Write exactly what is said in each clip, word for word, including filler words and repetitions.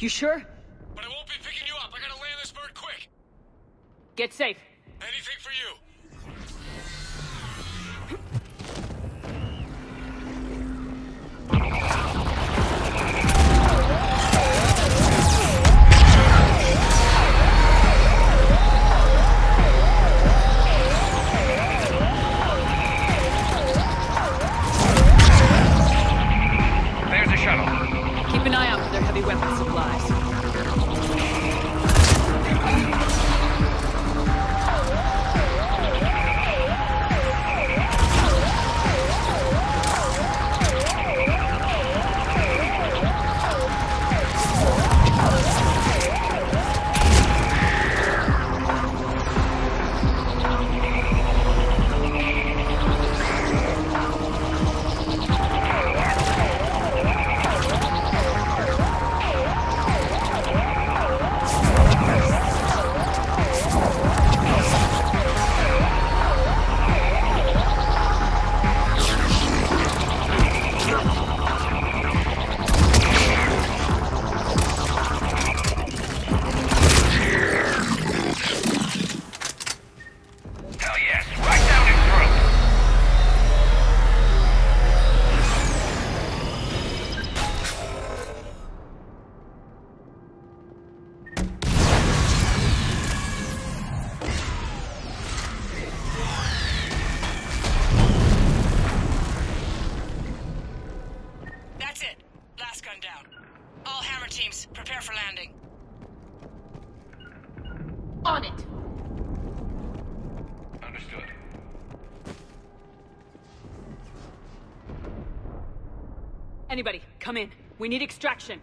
You sure? But I won't be picking you up. I gotta land this bird quick. Get safe. Anything for you. Keep an eye out for their heavy weapon supplies. On it! Understood. Anybody, come in. We need extraction.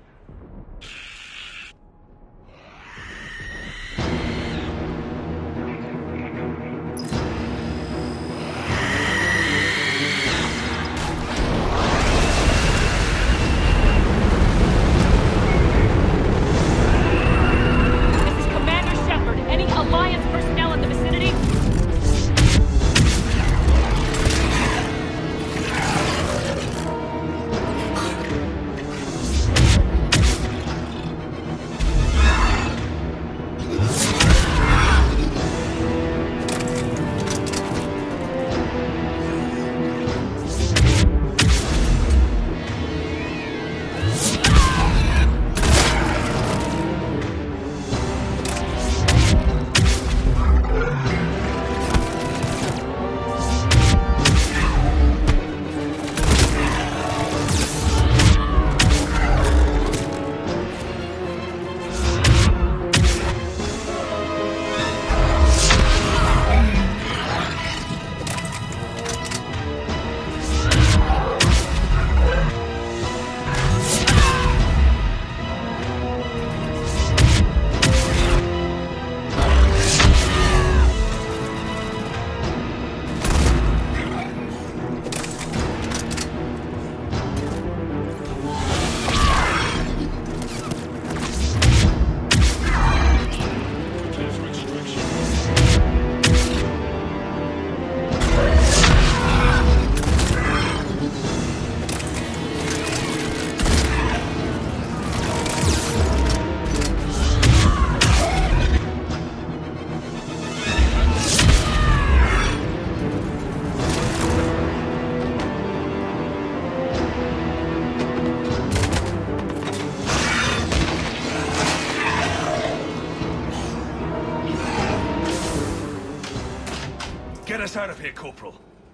Get us out of here, Corporal.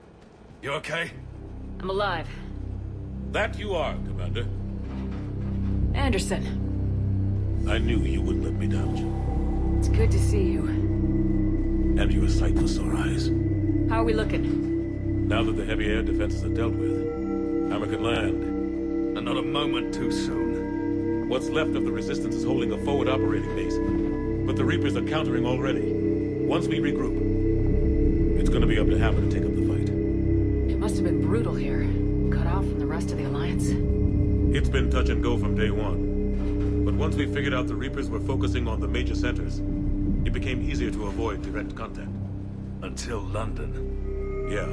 You okay? I'm alive. That you are, Commander. Anderson. I knew you wouldn't let me down. It's good to see you. And you're a sight for sore eyes. How are we looking? Now that the heavy air defenses are dealt with, Hammer can land. And not a moment too soon. What's left of the Resistance is holding a forward operating base. But the Reapers are countering already. Once we regroup, it's gonna be up to Hammer to take up the fight. It must have been brutal here. Cut off from the rest of the Alliance. It's been touch and go from day one. But once we figured out the Reapers were focusing on the major centers, it became easier to avoid direct contact. Until London. Yeah.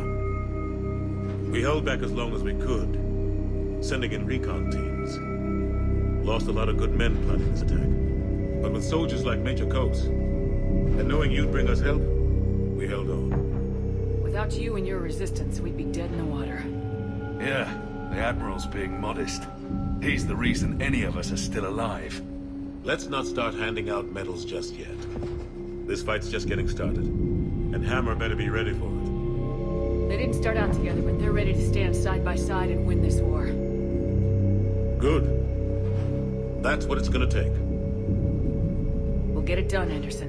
We held back as long as we could, sending in recon teams. Lost a lot of good men planning this attack. But with soldiers like Major Coates, and knowing you'd bring us help, we held on. Without you and your resistance, we'd be dead in the water. Yeah, the Admiral's being modest. He's the reason any of us are still alive. Let's not start handing out medals just yet. This fight's just getting started. And Hammer better be ready for it. They didn't start out together, but they're ready to stand side by side and win this war. Good. That's what it's gonna take. We'll get it done, Anderson.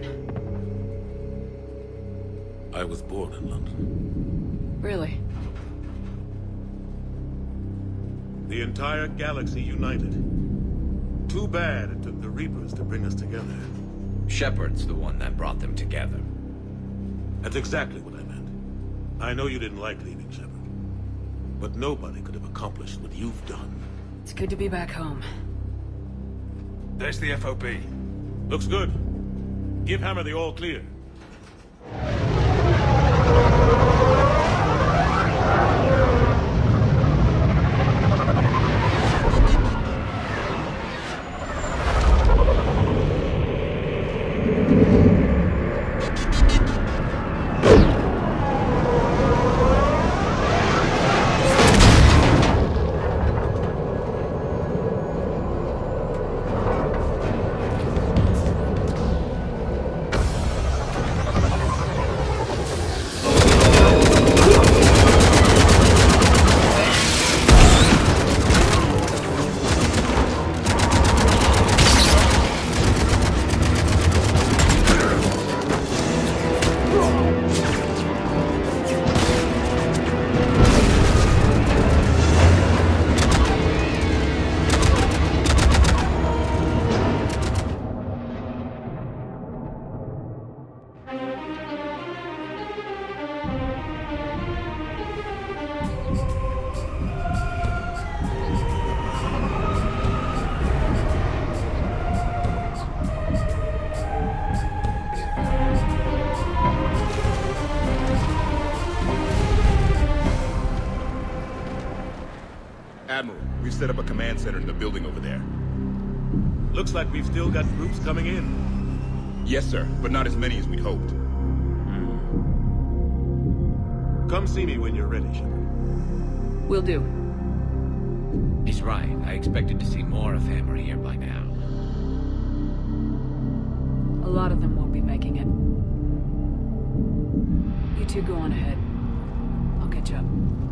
I was born in London. Really? The entire galaxy united. Too bad it took the Reapers to bring us together. Shepard's the one that brought them together. That's exactly what I meant. I know you didn't like leaving Shepard. But nobody could have accomplished what you've done. It's good to be back home. There's the F O B. Looks good. Give Hammer the all clear. Admiral, we've set up a command center in the building over there. Looks like we've still got groups coming in. Yes, sir, but not as many as we'd hoped. Come see me when you're ready, Shepard. Will do. He's right. I expected to see more of Hammer here by now. A lot of them won't be making it. You two go on ahead. I'll catch up.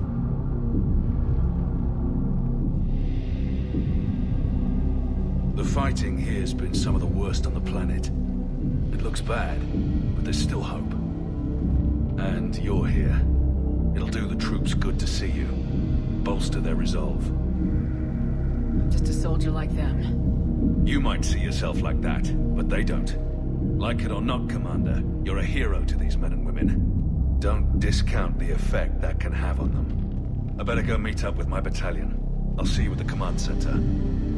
The fighting here's been some of the worst on the planet. It looks bad, but there's still hope. And you're here. It'll do the troops good to see you. Bolster their resolve. I'm just a soldier like them. You might see yourself like that, but they don't. Like it or not, Commander, you're a hero to these men and women. Don't discount the effect that can have on them. I better go meet up with my battalion. I'll see you at the command center.